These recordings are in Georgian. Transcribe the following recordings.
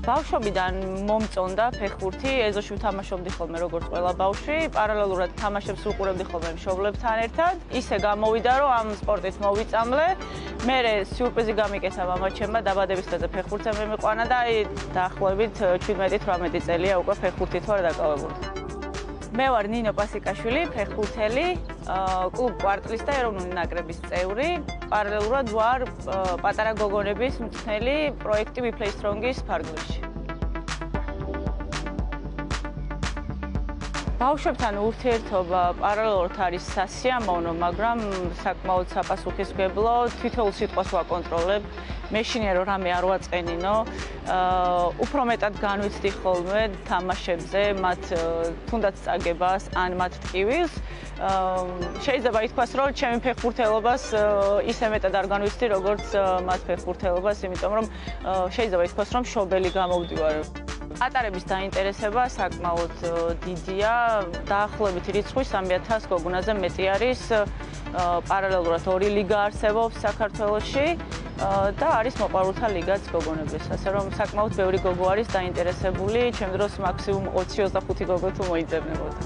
ბავშვობიდან მომწონდა ფეხბურთი, ეზოში ვთამაშობდი ხოლმე როგორც ყველა ბავშვი, პარალელურად თამაშებს ვუყურებდი ხოლმე მშობლებთან ერთად. ისე გამოვიდა, რომ ამ სპორტით მოვიწამლე. მერე სიურპრიზი გამიკეთა მამაჩემმა, დაბადების დღეზე ფეხბურთზე მემიყვანა და დაახლოებით 17-18 წელია უკვე ფეხბურთით ვარ დაკავებული. მე ვარ ნინო პასიკაშვილი, ფეხბურთელი, კლუბ კვარტლის და ეროვნული ნაკრების წევრი. პარალელურად ვარ პატარა გოგონების მწვრთნელი პროექტი We Play Strong-ის ფარგლებში. ბავშვებთან ურთიერთობა პარალელურად არის სასიამოვნო, მაგრამ საკმაოდ საპასუხისმგებლო, თითოეულ სიტყვას ვაკონტროლებ. მეშინია რომ რამე არ ვაწყენინო, უფრო მეტად განვიცდი ხოლმე თამაშებზე, მათ თუნდაც წაგებას ან მათ ტკივილს. შეიძლება ითქვას, რომ ჩემი ფეხბურთელობას ისე მეტად არ განვიცდი, როგორც მათ ფეხბურთელობას, იმიტომ რომ შეიძლება ითქვას, რომ მშობელი გამოვდივარ. ატარების დაინტერესება საკმაოდ დიდია, დაახლოებით რიცხვი 3000 გოგონაზე მეტი არის. პარალელურად 2 ლიგა არსებობს საქართველოში და არის მოყვარულთა ლიგაც გოგონების. ასე რომ საკმაოდ ბევრი გოგო არის დაინტერესებული, ჩემ დროს მაქსიმუმ 20-25 გოგო თუ მოიძებნებოდა.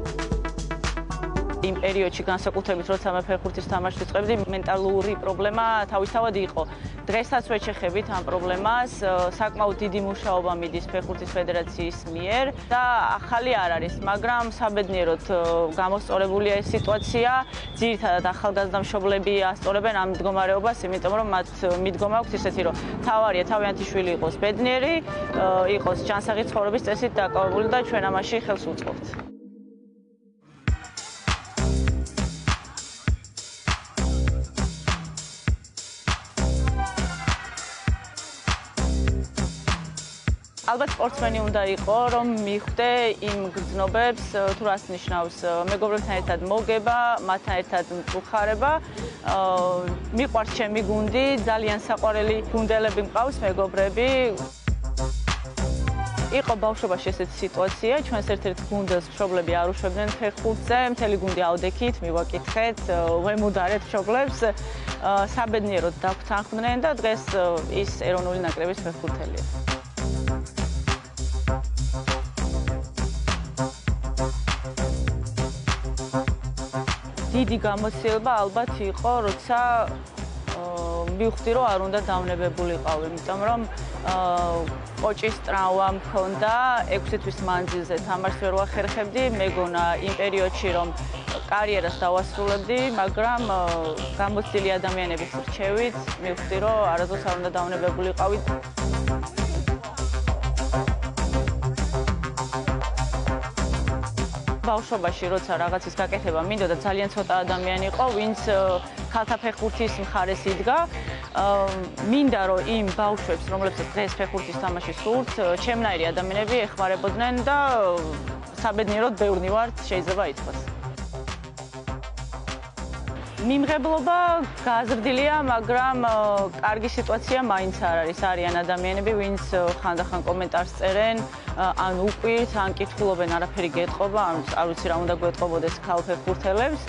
იმ პერიოდში განსაკუთრებით როცა მე ფეხბურთის თამაშს ვიწყებდი, მენტალური პრობლემა თავისთავად იყო. დღესაც ვეჩეხებით ამ პრობლემას, საკმაოდ დიდი მუშაობა მიდის ფეხბურთის ფედერაციის მიერ და ახალი არ არის, მაგრამ საბედნიეროდ გამოსწორებულია ეს სიტუაცია. ძირითადად ახალგაზრდა მშობლები ასწორებენ ამ მდგომარეობას, იმიტომ რომ მათ მიდგომა აქვს ისეთი, რომ თავარია თავიანთი შვილი იყოს ბედნიერი, იყოს ჯანსაღი ცხოვრების წესით დაკავებული და ჩვენ ამაში ხელს უწყობთ. ალბათ სპორტსმენი უნდა იყო, რომ მიხვდე იმ გრძნობებს, თუ რას ნიშნავს მეგობრებთან ერთად მოგება, მათთან ერთად მწუხარება. მიყვარს ჩემი გუნდი, ძალიან საყვარელი გუნდელები მყავს, მეგობრები. იყო ბავშვობაში ესეთი სიტუაცია, ჩვენს ერთ-ერთ გუნდელს მშობლები არ უშვებდნენ ფეხბურთზე, მთელი გუნდი ავდექით, მივაკითხეთ, ვემუდარეთ მშობლებს. საბედნიეროდ დაგვთანხმდნენ და დღეს ის ეროვნული ნაკრების ფეხბურთელია. დიდი გამოცდილება ალბათ იყო, როცა მივხვდი, რომ არ უნდა დავნებებულიყავ, იმიტომ რომ კოჭის ტრავმა მქონდა, 6 თვის მანძილზე თამაშს ვერ ვახერხებდი, მეგონა იმ პერიოდში რომ კარიერას დავასრულებდი, მაგრამ გამოცდილი ადამიანების რჩევით მივხვდი, რომ არასდროს არ უნდა დავნებებულიყავი. ბავშვობაში როცა რაღაცის გაკეთება მინდოდა, ძალიან ცოტა ადამიანი იყო, ვინც ქალთა ფეხბურთის მხარეს იდგა. მინდა რომ იმ ბავშვებს, რომლებსაც დღეს ფეხბურთის თამაში სურთ, ჩემნაირი ადამიანები ეხმარებოდნენ და საბედნიეროდ ბევრნი ვართ, შეიძლება ითქვას. მიმღებლობა გაზრდილია, მაგრამ კარგი სიტუაცია მაინც არ არის. არიან ადამიანები, ვინც ხანდახან კომენტარს წერენ, ან უკვირთ, ან კითხულობენ, არაფერი გეტყობა, არ ვიცი რა უნდა გვეტყობოდეს ქალ ფეხბურთელებს.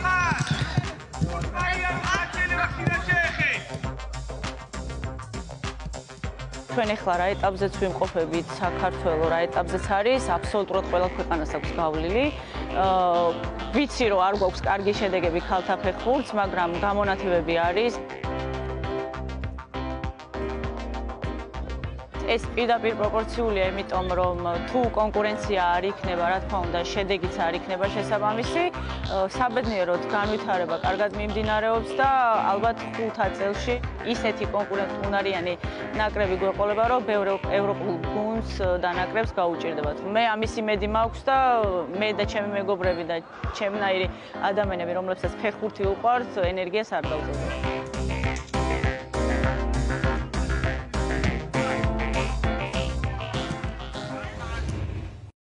ჩვენ ახლა რა ეტაპზეც ვიმყოფებით საქართველოს, რა ეტაპზეც არის, აბსოლუტურად ყველა ქვეყანას აქვს გავლილი. ვიცი რომ არ გვაქვს კარგი შედეგები ქალთა ფეხბურთს, მაგრამ გამონათებები არის. ეს პირდაპირ პროპორციულია, იმიტომ რომ თუ კონკურენცია არ იქნება, რა თქმა უნდა, შედეგიც არ იქნება შესაბამისი, საბედნიეროდ განვითარება კარგად მიმდინარეობს და ალბათ 5 წელში ისეთი კონკურენტუნარიანი ნაკრები გვეყოლება, რომ ბევრ ევროპულ გუნდს და ნაკრებს გაუჭირდებათ. მე ამის იმედი მაქვს და მე და ჩემი მეგობრები და ჩემნაირი ადამიანები, რომლებსაც ფეხბურთი უყვართ, ენერგიას არ დავუძლებთ.